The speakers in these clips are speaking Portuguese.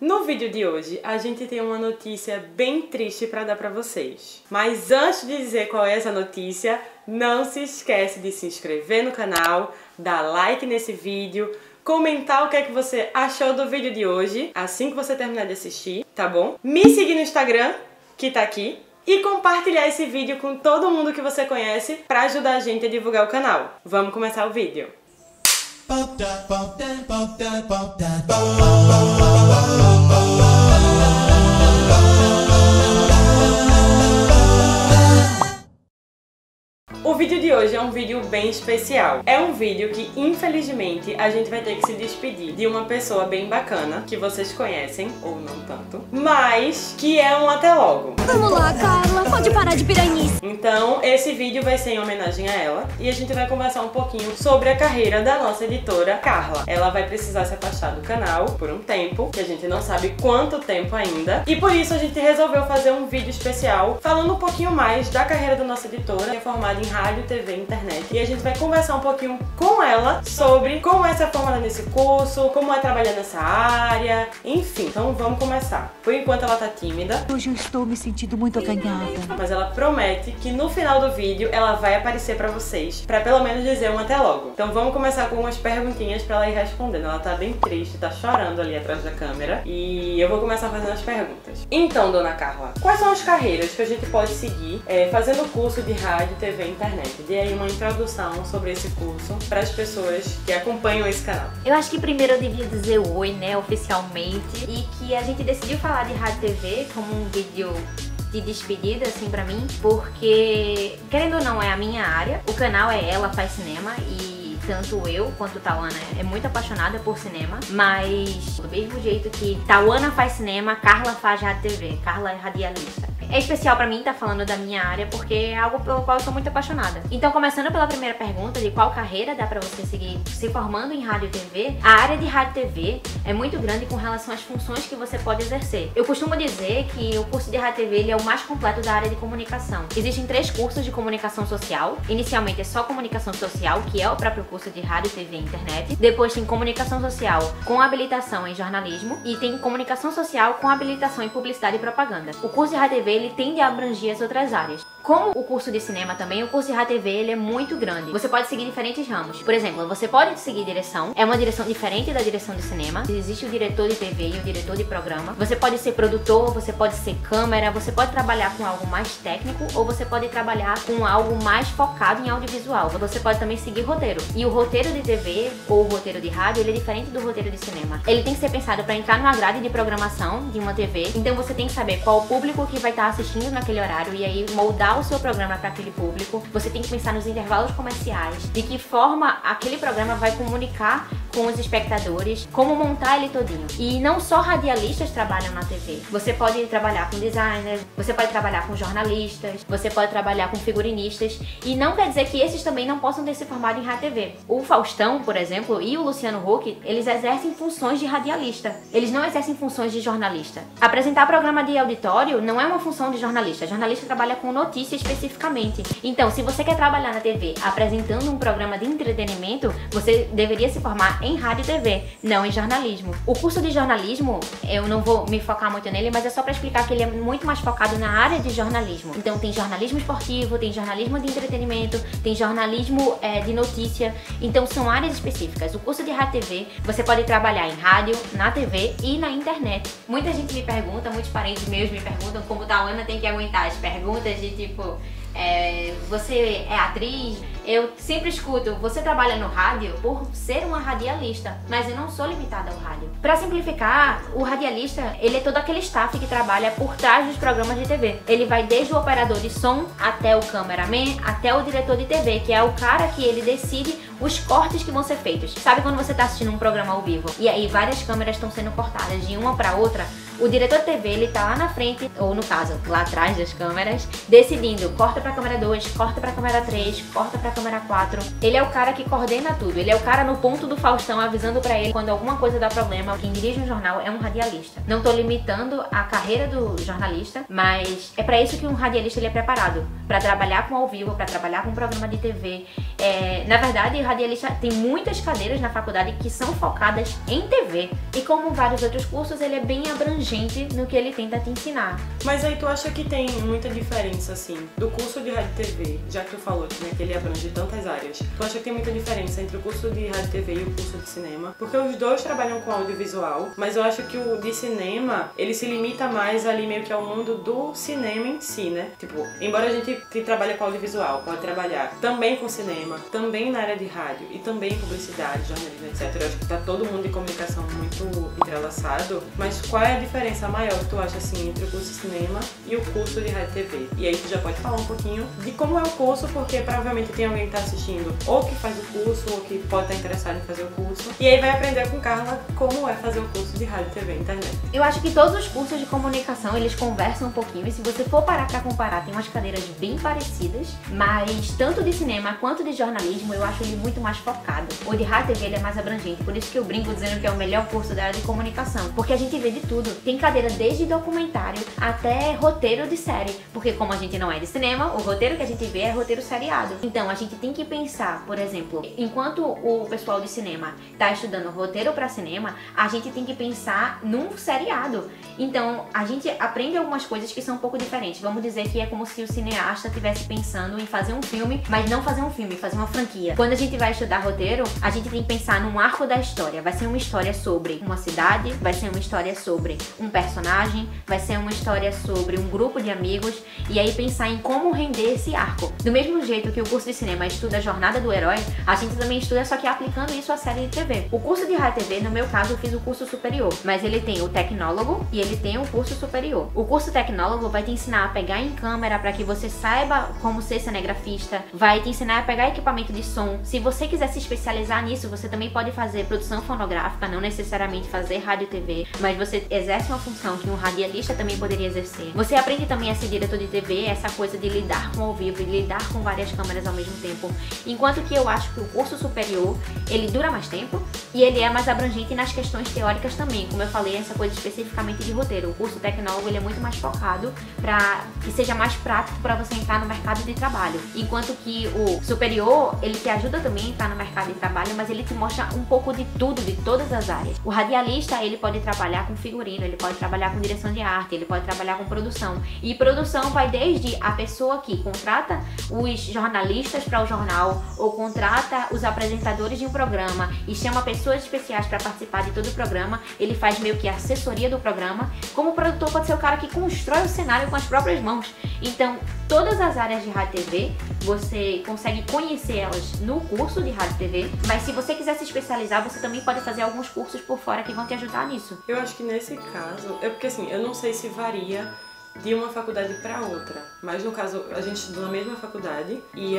No vídeo de hoje, a gente tem uma notícia bem triste para dar para vocês. Mas antes de dizer qual é essa notícia, não se esquece de se inscrever no canal, dar like nesse vídeo, comentar o que é que você achou do vídeo de hoje, assim que você terminar de assistir, tá bom? Me seguir no Instagram, que tá aqui, e compartilhar esse vídeo com todo mundo que você conhece para ajudar a gente a divulgar o canal. Vamos começar o vídeo. O vídeo de hoje é um vídeo bem especial. É um vídeo que, infelizmente, a gente vai ter que se despedir de uma pessoa bem bacana, que vocês conhecem, ou não tanto, mas que é um até logo. Vamos lá, Carla, pode parar de piranhice. Então, esse vídeo vai ser em homenagem a ela e a gente vai conversar um pouquinho sobre a carreira da nossa editora, Carla. Ela vai precisar se afastar do canal por um tempo, que a gente não sabe quanto tempo ainda, e por isso a gente resolveu fazer um vídeo especial falando um pouquinho mais da carreira da nossa editora, que é formada em rádio, TV e internet. E a gente vai conversar um pouquinho com ela sobre como é ser formada nesse curso, como é trabalhar nessa área, enfim. Então vamos começar. Por enquanto ela tá tímida. Hoje eu estou me sentindo muito acanhada. Mas ela promete que no final do vídeo ela vai aparecer pra vocês, pra pelo menos dizer um até logo. Então vamos começar com umas perguntinhas pra ela ir respondendo. Ela tá bem triste, tá chorando ali atrás da câmera. E eu vou começar fazendo as perguntas. Então, dona Carla, quais são as carreiras que a gente pode seguir fazendo curso de rádio, TV e internet? Dê aí uma introdução sobre esse curso para as pessoas que acompanham esse canal. Eu acho que primeiro eu devia dizer oi, né, oficialmente, e que a gente decidiu falar de rádio e TV como um vídeo de despedida, assim, pra mim, porque, querendo ou não, é a minha área, o canal é Ela Faz Cinema e tanto eu quanto Tauana é muito apaixonada por cinema, mas do mesmo jeito que Tauana faz cinema, Carla faz rádio e TV, Carla é radialista. É especial pra mim estar falando da minha área porque é algo pelo qual eu sou muito apaixonada. Então, começando pela primeira pergunta de qual carreira dá pra você seguir se formando em rádio e TV, a área de rádio e TV é muito grande com relação às funções que você pode exercer. Eu costumo dizer que o curso de rádio e TV ele é o mais completo da área de comunicação. Existem 3 cursos de comunicação social. Inicialmente é só comunicação social, que é o próprio curso de rádio, TV e internet. Depois tem comunicação social com habilitação em jornalismo e tem comunicação social com habilitação em publicidade e propaganda. O curso de rádio e TV ele tende a abranger as outras áreas. Como o curso de cinema também, o curso de rádio e TV ele é muito grande. Você pode seguir diferentes ramos. Por exemplo, você pode seguir direção. É uma direção diferente da direção de cinema. Existe o diretor de TV e o diretor de programa. Você pode ser produtor, você pode ser câmera, você pode trabalhar com algo mais técnico ou você pode trabalhar com algo mais focado em audiovisual. Você pode também seguir roteiro. E o roteiro de TV ou o roteiro de rádio, ele é diferente do roteiro de cinema. Ele tem que ser pensado para entrar numa grade de programação de uma TV. Então você tem que saber qual o público que vai estar assistindo naquele horário e aí moldar o seu programa para aquele público. Você tem que pensar nos intervalos comerciais, de que forma aquele programa vai comunicar com os espectadores, como montar ele todinho. E não só radialistas trabalham na TV. Você pode trabalhar com designers, você pode trabalhar com jornalistas, você pode trabalhar com figurinistas, e não quer dizer que esses também não possam ter se formado em rádio e TV. O Faustão, por exemplo, e o Luciano Huck, eles exercem funções de radialista. Eles não exercem funções de jornalista. Apresentar programa de auditório não é uma função de jornalista. Jornalista trabalha com notícia especificamente. Então, se você quer trabalhar na TV apresentando um programa de entretenimento, você deveria se formar em rádio e TV, não em jornalismo. O curso de jornalismo, eu não vou me focar muito nele, mas é só para explicar que ele é muito mais focado na área de jornalismo. Então tem jornalismo esportivo, tem jornalismo de entretenimento, tem jornalismo de notícia. Então são áreas específicas. O curso de rádio e TV, você pode trabalhar em rádio, na TV e na internet. Muita gente me pergunta, muitos parentes meus me perguntam como Tauana tem que aguentar as perguntas de tipo... você é atriz? Eu sempre escuto, você trabalha no rádio por ser uma radialista, mas eu não sou limitada ao rádio. Para simplificar, o radialista, ele é todo aquele staff que trabalha por trás dos programas de TV. Ele vai desde o operador de som, até o cameraman, até o diretor de TV, que é o cara que ele decide os cortes que vão ser feitos. Sabe quando você tá assistindo um programa ao vivo e aí várias câmeras estão sendo cortadas de uma para outra? O diretor de TV, ele tá lá na frente, ou no caso, lá atrás das câmeras, decidindo, corta pra câmera 2, corta pra câmera 3, corta pra câmera 4. Ele é o cara que coordena tudo, ele é o cara no ponto do Faustão avisando pra ele quando alguma coisa dá problema. Quem dirige um jornal é um radialista. Não tô limitando a carreira do jornalista, mas é pra isso que um radialista ele é preparado. Pra trabalhar com ao vivo, pra trabalhar com programa de TV. Na verdade, o radialista tem muitas cadeiras na faculdade que são focadas em TV. E como vários outros cursos, ele é bem abrangente no que ele tenta te ensinar. Mas aí tu acha que tem muita diferença, assim, do curso de rádio e TV, já que tu falou, né, que ele abrange tantas áreas, tu acha que tem muita diferença entre o curso de rádio e TV e o curso de cinema? Porque os dois trabalham com audiovisual, mas eu acho que o de cinema, ele se limita mais ali meio que ao mundo do cinema em si, né? Tipo, embora a gente que trabalha com audiovisual, pode trabalhar também com cinema, também na área de rádio e também em publicidade, jornalismo, etc. Eu acho que tá todo mundo de comunicação muito entrelaçado, mas qual é a diferença maior que tu acha, assim, entre o curso de cinema e o curso de rádio e TV? E aí tu já pode falar um pouquinho de como é o curso, porque provavelmente tem alguém que tá assistindo ou que faz o curso, ou que pode estar interessado em fazer o curso, e aí vai aprender com Carla como é fazer o curso de rádio, TV e internet. Eu acho que todos os cursos de comunicação, eles conversam um pouquinho, e se você for parar pra comparar, tem umas cadeiras bem parecidas, mas tanto de cinema quanto de jornalismo, eu acho ele muito mais focado. O de rádio e TV, ele é mais abrangente, por isso que eu brinco dizendo que é o melhor curso da área de comunicação, porque a gente vê de tudo. Tem cadeira desde documentário até roteiro de série, porque como a gente não é de cinema, o roteiro que a gente vê é roteiro seriado. Então a gente tem que pensar, por exemplo, enquanto o pessoal de cinema tá estudando roteiro para cinema, a gente tem que pensar num seriado. Então a gente aprende algumas coisas que são um pouco diferentes. Vamos dizer que é como se o cineasta estivesse pensando em fazer um filme, mas não fazer um filme, fazer uma franquia. Quando a gente vai estudar roteiro, a gente tem que pensar num arco da história. Vai ser uma história sobre uma cidade, vai ser uma história sobre um personagem, vai ser uma história sobre um grupo de amigos, e aí pensar em como render esse arco. Do mesmo jeito que o curso de cinema estuda a jornada do herói, a gente também estuda, só que aplicando isso à série de TV. O curso de rádio e TV, no meu caso, eu fiz o curso superior, mas ele tem o tecnólogo e ele tem o curso superior. O curso tecnólogo vai te ensinar a pegar em câmera para que você saiba como ser cinegrafista, vai te ensinar a pegar equipamento de som. Se você quiser se especializar nisso, você também pode fazer produção fonográfica, não necessariamente fazer rádio e TV, mas você exerce uma função que um radialista também poderia exercer. Você aprende também a ser diretor de TV, essa coisa de lidar com ao vivo e lidar com várias câmeras ao mesmo tempo. Enquanto que eu acho que o curso superior, ele dura mais tempo e ele é mais abrangente nas questões teóricas também. Como eu falei, essa coisa especificamente de roteiro. O curso tecnólogo, ele é muito mais focado para que seja mais prático para você entrar no mercado de trabalho. Enquanto que o superior, ele te ajuda também a entrar no mercado de trabalho, mas ele te mostra um pouco de tudo, de todas as áreas. O radialista, ele pode trabalhar com figurino, ele pode trabalhar com direção de arte, ele pode trabalhar com produção. E produção vai desde a pessoa que contrata os jornalistas para o jornal ou contrata os apresentadores de um programa e chama pessoas especiais para participar de todo o programa. Ele faz meio que a assessoria do programa. Como produtor, pode ser o cara que constrói o cenário com as próprias mãos. Então, todas as áreas de rádio e TV, você consegue conhecer elas no curso de rádio e TV, mas se você quiser se especializar, você também pode fazer alguns cursos por fora que vão te ajudar nisso. Eu acho que nesse caso, é porque assim, eu não sei se varia de uma faculdade para outra, mas no caso a gente estudou na mesma faculdade e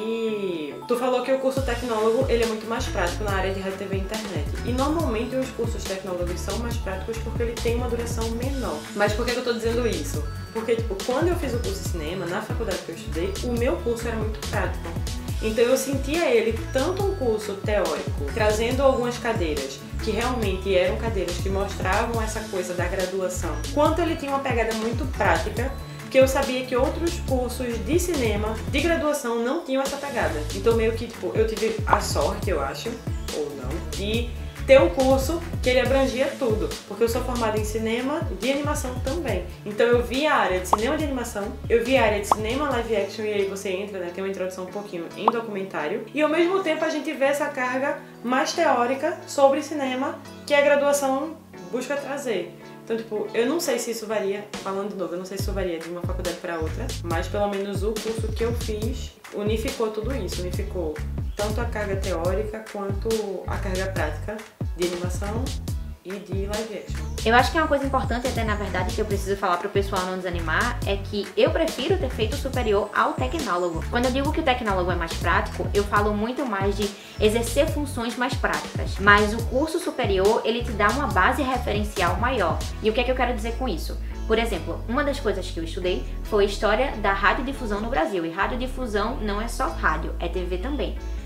aí tu falou que o curso tecnólogo ele é muito mais prático na área de rádio, TV e internet, e normalmente os cursos tecnólogos são mais práticos porque ele tem uma duração menor. Mas por que eu tô dizendo isso? Porque tipo, quando eu fiz o curso de cinema na faculdade que eu estudei, o meu curso era muito prático. Então eu sentia ele tanto um curso teórico, trazendo algumas cadeiras que realmente eram cadeiras que mostravam essa coisa da graduação, quanto ele tinha uma pegada muito prática, que eu sabia que outros cursos de cinema, de graduação, não tinham essa pegada. Então meio que, tipo, eu tive a sorte, eu acho, ou não, de ter um curso que ele abrangia tudo, porque eu sou formada em cinema de animação também. Então eu vi a área de cinema de animação, eu vi a área de cinema live action, e aí você entra, né, tem uma introdução um pouquinho em documentário, e ao mesmo tempo a gente vê essa carga mais teórica sobre cinema que a graduação busca trazer. Então, tipo, eu não sei se isso varia, falando de novo, eu não sei se isso varia de uma faculdade para outra, mas pelo menos o curso que eu fiz unificou tudo isso, unificou tanto a carga teórica quanto a carga prática de animação e de live action. Eu acho que é uma coisa importante até, na verdade, que eu preciso falar pro pessoal não desanimar, é que eu prefiro ter feito o superior ao tecnólogo. Quando eu digo que o tecnólogo é mais prático, eu falo muito mais de exercer funções mais práticas. Mas o curso superior, ele te dá uma base referencial maior. E o que é que eu quero dizer com isso? Por exemplo, uma das coisas que eu estudei foi a história da radiodifusão no Brasil. E radiodifusão não é só rádio, é TV também.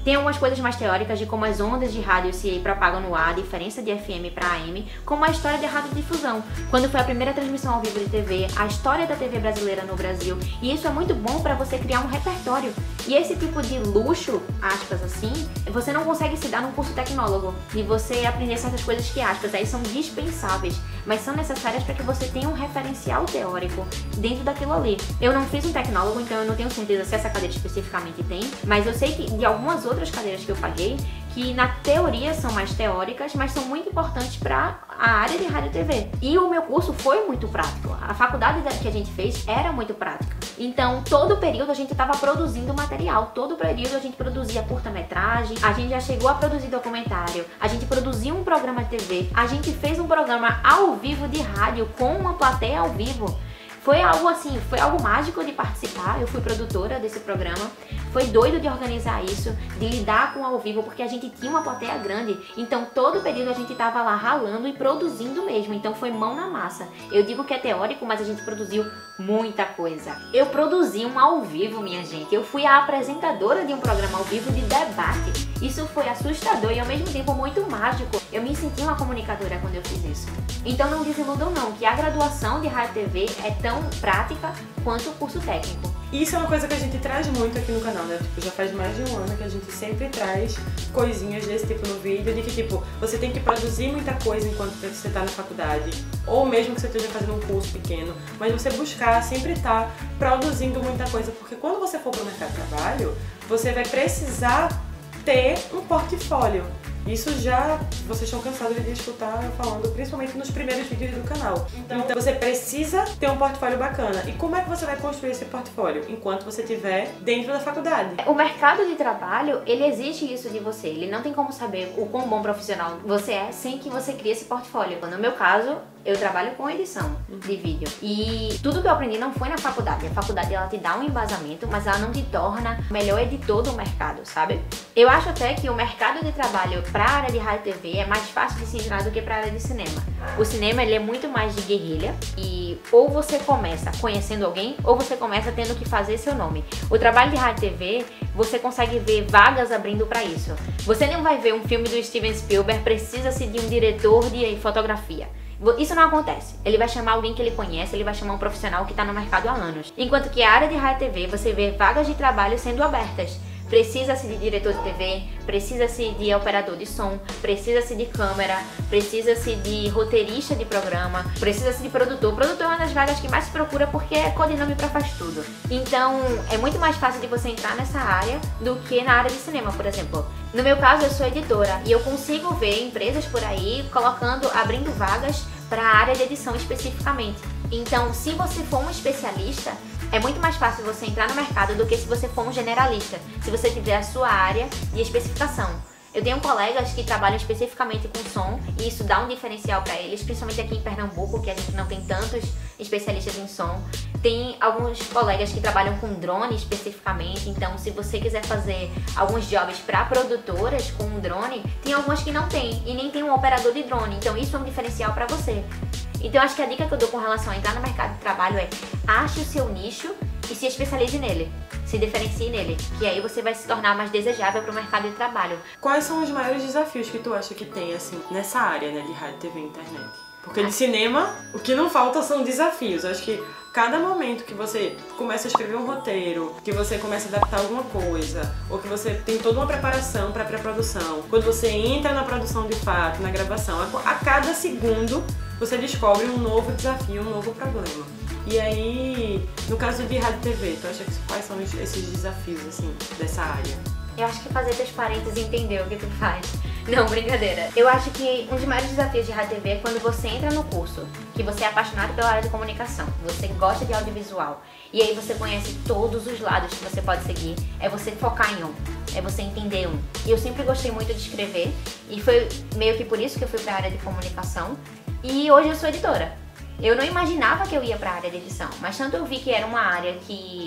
Tem algumas coisas mais teóricas de como as ondas de rádio se propagam no ar, a diferença de FM para AM, como a história de radiodifusão, quando foi a primeira transmissão ao vivo de TV, a história da TV brasileira no Brasil, e isso é muito bom para você criar um repertório. E esse tipo de luxo, aspas assim, você não consegue se dar num curso tecnólogo, e você aprender certas coisas que, aspas, aí são dispensáveis, mas são necessárias para que você tenha um referencial teórico dentro daquilo ali. Eu não fiz um tecnólogo, então eu não tenho certeza se essa cadeira especificamente tem, mas eu sei que de algumas outras cadeiras que eu paguei, que na teoria são mais teóricas, mas são muito importantes para a área de rádio e TV. E o meu curso foi muito prático. A faculdade que a gente fez era muito prática. Então, todo período a gente estava produzindo material. Todo período a gente produzia curta-metragem, a gente já chegou a produzir documentário, a gente produzia um programa de TV, a gente fez um programa ao vivo de rádio com uma plateia ao vivo. Foi algo assim, foi algo mágico de participar, eu fui produtora desse programa, foi doido de organizar isso, de lidar com ao vivo, porque a gente tinha uma plateia grande, então todo período a gente tava lá ralando e produzindo mesmo, então foi mão na massa. Eu digo que é teórico, mas a gente produziu muita coisa. Eu produzi um ao vivo, minha gente, eu fui a apresentadora de um programa ao vivo de debate. Isso foi assustador e ao mesmo tempo muito mágico. Eu me senti uma comunicadora quando eu fiz isso. Então não desiludam não, que a graduação de rádio e TV é tão prática quanto o curso técnico. Isso é uma coisa que a gente traz muito aqui no canal, né? Tipo, já faz mais de um ano que a gente sempre traz coisinhas desse tipo no vídeo, de que tipo, você tem que produzir muita coisa enquanto você tá na faculdade, ou mesmo que você esteja fazendo um curso pequeno, mas você buscar sempre estar produzindo muita coisa, porque quando você for pro mercado de trabalho, você vai precisar ter um portfólio. Isso já vocês estão cansados de escutar eu falando, principalmente nos primeiros vídeos do canal. Então você precisa ter um portfólio bacana. E como é que você vai construir esse portfólio? Enquanto você estiver dentro da faculdade. O mercado de trabalho, ele exige isso de você. Ele não tem como saber o quão bom profissional você é sem que você crie esse portfólio. No meu caso, eu trabalho com edição de vídeo. E tudo que eu aprendi não foi na faculdade. A faculdade, ela te dá um embasamento, mas ela não te torna o melhor editor do mercado, sabe? Eu acho até que o mercado de trabalho para a área de rádio e TV é mais fácil de se entrar do que para a área de cinema. O cinema, ele é muito mais de guerrilha e ou você começa conhecendo alguém ou você começa tendo que fazer seu nome. O trabalho de rádio e TV, você consegue ver vagas abrindo para isso. Você não vai ver um filme do Steven Spielberg, precisa-se de um diretor de fotografia. Isso não acontece. Ele vai chamar alguém que ele conhece, ele vai chamar um profissional que está no mercado há anos. Enquanto que a área de rádio e TV, você vê vagas de trabalho sendo abertas. Precisa-se de diretor de TV, precisa-se de operador de som, precisa-se de câmera, precisa-se de roteirista de programa, precisa-se de produtor. O produtor é uma das vagas que mais se procura porque é codinome para faz tudo. Então é muito mais fácil de você entrar nessa área do que na área de cinema, por exemplo. No meu caso, eu sou editora e eu consigo ver empresas por aí abrindo vagas para a área de edição especificamente. Então, se você for um especialista, é muito mais fácil você entrar no mercado do que se você for um generalista, se você tiver a sua área de especificação. Eu tenho colegas que trabalham especificamente com som e isso dá um diferencial para eles, principalmente aqui em Pernambuco, que a gente não tem tantos especialistas em som. Tem alguns colegas que trabalham com drone especificamente, então se você quiser fazer alguns jobs para produtoras com um drone, tem algumas que não tem e nem tem um operador de drone, então isso é um diferencial para você. Então acho que a dica que eu dou com relação a entrar no mercado de trabalho é: ache o seu nicho e se especialize nele, se diferencie nele, que aí você vai se tornar mais desejável para o mercado de trabalho. Quais são os maiores desafios que tu acha que tem, assim, nessa área, né, de rádio, TV e internet? Porque de cinema, o que não falta são desafios. Eu acho que cada momento que você começa a escrever um roteiro, que você começa a adaptar alguma coisa, ou que você tem toda uma preparação para a pré-produção, quando você entra na produção de fato, na gravação, a cada segundo você descobre um novo desafio, um novo problema. E aí, no caso de rádio e TV, tu acha que quais são esses desafios, assim, dessa área? Eu acho que fazer teus parentes entender o que tu faz. Não, brincadeira. Eu acho que um dos maiores desafios de rádio e TV é quando você entra no curso, que você é apaixonado pela área de comunicação, você gosta de audiovisual, e aí você conhece todos os lados que você pode seguir, é você focar em um, é você entender um. E eu sempre gostei muito de escrever, e foi meio que por isso que eu fui pra área de comunicação, e hoje eu sou editora. Eu não imaginava que eu ia pra área de edição, mas tanto eu vi que era uma área que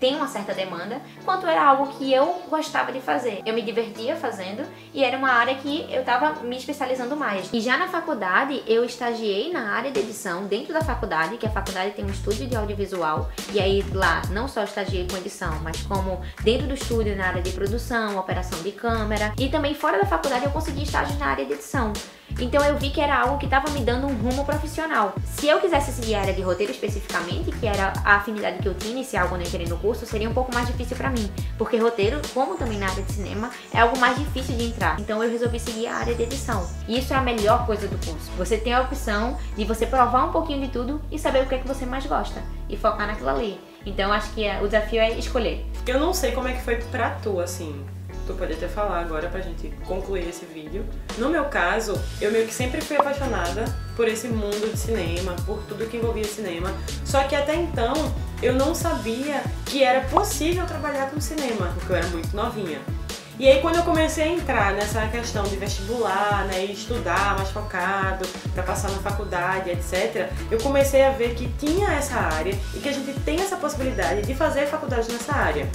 tem uma certa demanda, quanto era algo que eu gostava de fazer. Eu me divertia fazendo e era uma área que eu tava me especializando mais. E já na faculdade, eu estagiei na área de edição dentro da faculdade, que a faculdade tem um estúdio de audiovisual, e aí lá não só estagiei com edição, mas como dentro do estúdio na área de produção, operação de câmera, e também fora da faculdade eu consegui estágio na área de edição. Então eu vi que era algo que estava me dando um rumo profissional. Se eu quisesse seguir a área de roteiro especificamente, que era a afinidade que eu tinha inicial quando eu entrei no curso, seria um pouco mais difícil pra mim, porque roteiro, como também na área de cinema, é algo mais difícil de entrar. Então eu resolvi seguir a área de edição. E isso é a melhor coisa do curso. Você tem a opção de você provar um pouquinho de tudo e saber o que é que você mais gosta e focar naquilo ali. Então acho que o desafio é escolher. Eu não sei como é que foi pra tu, assim. Tu pode até falar agora pra gente concluir esse vídeo. No meu caso, eu meio que sempre fui apaixonada por esse mundo de cinema, por tudo que envolvia cinema. Só que até então, eu não sabia que era possível trabalhar com cinema, porque eu era muito novinha. E aí quando eu comecei a entrar nessa questão de vestibular, né, e estudar mais focado, pra passar na faculdade, etc., eu comecei a ver que tinha essa área e que a gente tem essa possibilidade de fazer faculdade nessa área.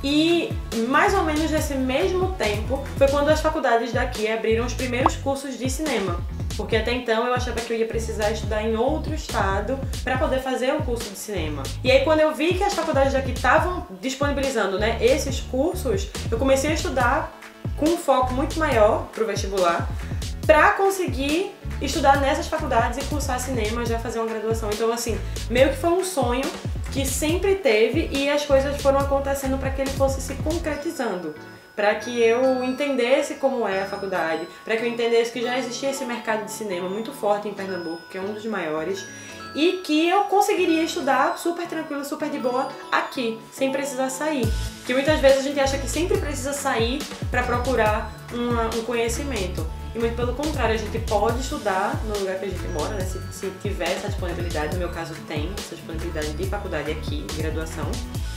E mais ou menos nesse mesmo tempo foi quando as faculdades daqui abriram os primeiros cursos de cinema. Porque até então eu achava que eu ia precisar estudar em outro estado para poder fazer o curso de cinema. E aí quando eu vi que as faculdades daqui estavam disponibilizando, né, esses cursos, eu comecei a estudar com um foco muito maior pro vestibular para conseguir estudar nessas faculdades e cursar cinema, já fazer uma graduação. Então assim, meio que foi um sonho que sempre teve e as coisas foram acontecendo para que ele fosse se concretizando, para que eu entendesse como é a faculdade, para que eu entendesse que já existia esse mercado de cinema muito forte em Pernambuco, que é um dos maiores, e que eu conseguiria estudar super tranquilo, super de boa aqui, sem precisar sair. Que muitas vezes a gente acha que sempre precisa sair para procurar um conhecimento. E muito pelo contrário, a gente pode estudar no lugar que a gente mora, né? Se tiver essa disponibilidade, no meu caso tem essa disponibilidade de faculdade aqui, de graduação.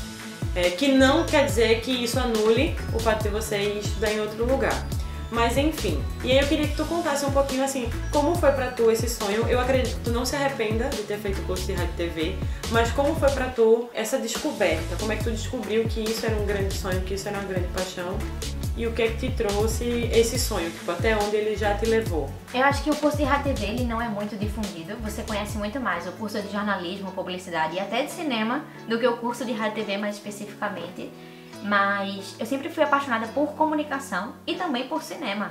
Que não quer dizer que isso anule o fato de você ir estudar em outro lugar. Mas enfim, e aí eu queria que tu contasse um pouquinho assim, como foi pra tu esse sonho? Eu acredito que tu não se arrependa de ter feito o curso de rádio e TV, mas como foi pra tu essa descoberta? Como é que tu descobriu que isso era um grande sonho, que isso era uma grande paixão? E o que é que te trouxe esse sonho? Tipo, até onde ele já te levou? Eu acho que o curso de rádio e TV ele não é muito difundido. Você conhece muito mais o curso de jornalismo, publicidade e até de cinema do que o curso de rádio e TV mais especificamente. Mas eu sempre fui apaixonada por comunicação e também por cinema.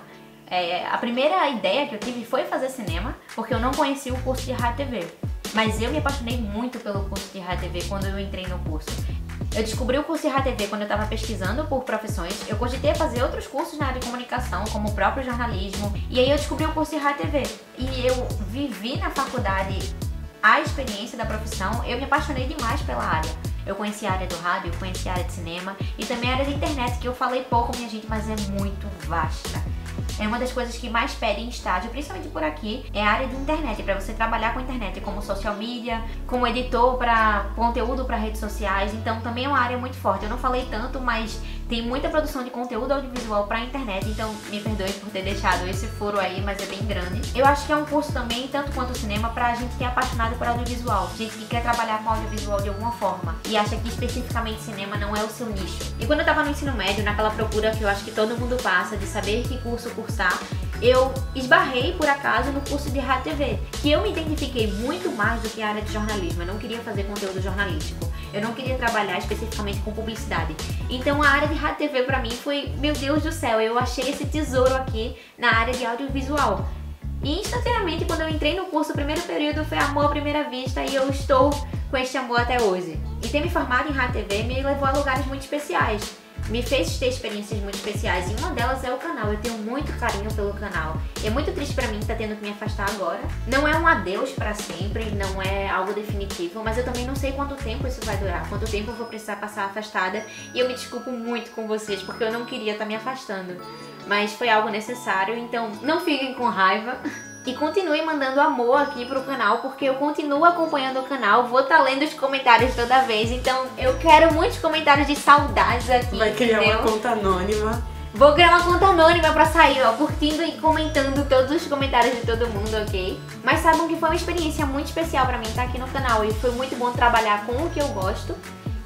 A primeira ideia que eu tive foi fazer cinema, porque eu não conhecia o curso de rádio e TV. Mas eu me apaixonei muito pelo curso de rádio e TV quando eu entrei no curso. Eu descobri o curso de rádio e TV quando eu estava pesquisando por profissões. Eu cogitei fazer outros cursos na área de comunicação, como o próprio jornalismo. E aí eu descobri o curso de rádio e TV. E eu vivi na faculdade a experiência da profissão. Eu me apaixonei demais pela área. Eu conheci a área do rádio, eu conheci a área de cinema e também a área da internet, que eu falei pouco, minha gente, mas é muito vasta. É uma das coisas que mais pedem em estágio, principalmente por aqui, é a área de internet, para você trabalhar com internet, como social media, como editor para conteúdo para redes sociais, então também é uma área muito forte. Eu não falei tanto, mas tem muita produção de conteúdo audiovisual para internet, então me perdoe por ter deixado esse furo aí, mas é bem grande. Eu acho que é um curso também, tanto quanto o cinema, pra gente que é apaixonado por audiovisual, gente que quer trabalhar com audiovisual de alguma forma e acha que especificamente cinema não é o seu nicho. E quando eu tava no ensino médio, naquela procura que eu acho que todo mundo passa de saber que curso cursar, eu esbarrei por acaso no curso de rádio e TV, que eu me identifiquei muito mais do que a área de jornalismo. Eu não queria fazer conteúdo jornalístico, eu não queria trabalhar especificamente com publicidade. Então a área de rádio e TV pra mim foi, meu Deus do céu, eu achei esse tesouro aqui na área de audiovisual. E instantaneamente, quando eu entrei no curso, o primeiro período foi amor à primeira vista e eu estou com este amor até hoje. E ter me formado em rádio e TV me levou a lugares muito especiais. Me fez ter experiências muito especiais e uma delas é o canal. Eu tenho muito carinho pelo canal. E é muito triste pra mim estar tendo que me afastar agora. Não é um adeus pra sempre, não é algo definitivo, mas eu também não sei quanto tempo isso vai durar, quanto tempo eu vou precisar passar afastada. E eu me desculpo muito com vocês, porque eu não queria estar me afastando. Mas foi algo necessário, então não fiquem com raiva. E continuem mandando amor aqui pro canal, porque eu continuo acompanhando o canal, vou estar lendo os comentários toda vez, então eu quero muitos comentários de saudades aqui. Vai criar uma conta anônima. Vou criar uma conta anônima pra sair, ó, curtindo e comentando todos os comentários de todo mundo, ok? Mas saibam que foi uma experiência muito especial pra mim estar aqui no canal e foi muito bom trabalhar com o que eu gosto.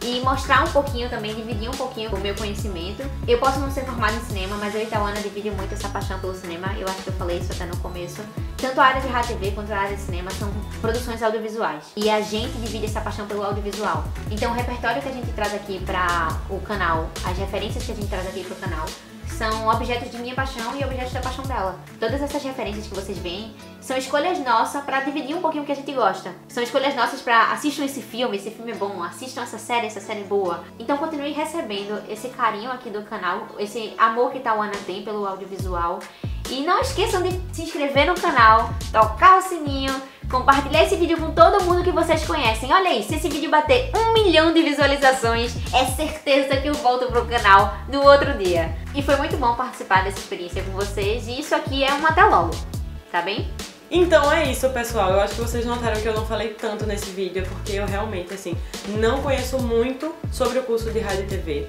e mostrar um pouquinho também, dividir um pouquinho o meu conhecimento. Eu posso não ser formada em cinema, mas eu e Tauana dividimos muito essa paixão pelo cinema. Eu acho que eu falei isso até no começo. Tanto a área de rádio TV quanto a área de cinema são produções audiovisuais. E a gente divide essa paixão pelo audiovisual. Então o repertório que a gente traz aqui para o canal, as referências que a gente traz aqui para o canal, são objetos de minha paixão e objetos da paixão dela. Todas essas referências que vocês veem são escolhas nossas pra dividir um pouquinho o que a gente gosta. São escolhas nossas pra assistam esse filme é bom, assistam essa série é boa. Então continue recebendo esse carinho aqui do canal, esse amor que Tauana tem pelo audiovisual. E não esqueçam de se inscrever no canal, tocar o sininho, compartilhar esse vídeo com todo mundo que vocês conhecem. Olha aí, se esse vídeo bater 1 milhão de visualizações, é certeza que eu volto pro canal no outro dia. E foi muito bom participar dessa experiência com vocês, e isso aqui é um até logo, tá bem? Então é isso, pessoal. Eu acho que vocês notaram que eu não falei tanto nesse vídeo, porque eu realmente, assim, não conheço muito sobre o curso de rádio e TV.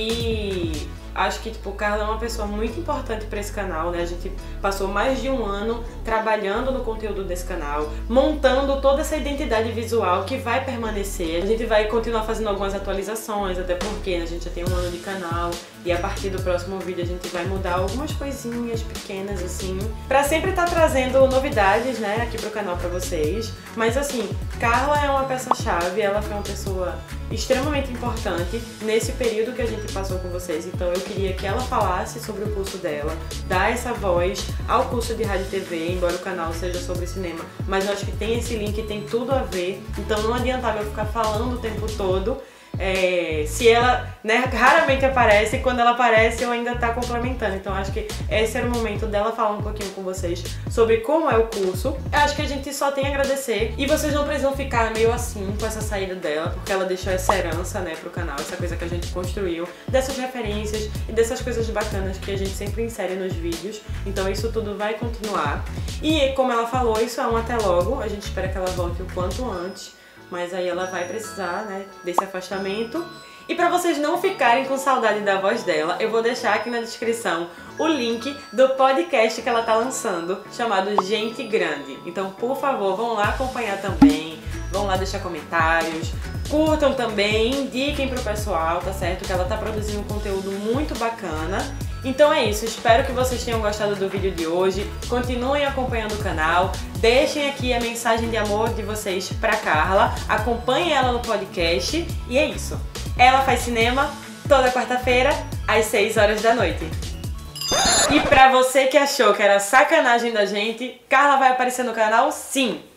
E acho que, tipo, Carla é uma pessoa muito importante para esse canal, né? A gente passou mais de um ano trabalhando no conteúdo desse canal, montando toda essa identidade visual que vai permanecer. A gente vai continuar fazendo algumas atualizações, até porque, né, a gente já tem um ano de canal e a partir do próximo vídeo a gente vai mudar algumas coisinhas pequenas, assim, pra sempre estar trazendo novidades, né, aqui pro canal pra vocês. Mas, assim, Carla é uma peça-chave, ela foi uma pessoa extremamente importante nesse período que a gente passou com vocês, então eu queria que ela falasse sobre o curso dela, dar essa voz ao curso de rádio e TV, embora o canal seja sobre cinema, mas eu acho que tem esse link, tem tudo a ver, então não adiantava eu ficar falando o tempo todo. Se ela, né, raramente aparece, e quando ela aparece eu ainda tá complementando, então acho que esse era o momento dela falar um pouquinho com vocês sobre como é o curso. Eu acho que a gente só tem a agradecer e vocês não precisam ficar meio assim com essa saída dela, porque ela deixou essa herança, né, pro canal, essa coisa que a gente construiu, dessas referências e dessas coisas bacanas que a gente sempre insere nos vídeos, então isso tudo vai continuar. E como ela falou, isso é um até logo, a gente espera que ela volte o quanto antes, mas aí ela vai precisar, né, desse afastamento. E pra vocês não ficarem com saudade da voz dela, eu vou deixar aqui na descrição o link do podcast que ela tá lançando, chamado Gente Grande. Então, por favor, vão lá acompanhar também, vão lá deixar comentários, curtam também, indiquem pro pessoal, tá certo? Que ela tá produzindo um conteúdo muito bacana. Então é isso, espero que vocês tenham gostado do vídeo de hoje, continuem acompanhando o canal, deixem aqui a mensagem de amor de vocês pra Carla, acompanhem ela no podcast e é isso. Ela faz cinema toda quarta-feira às 6 horas da noite. E pra você que achou que era sacanagem da gente, Carla vai aparecer no canal sim!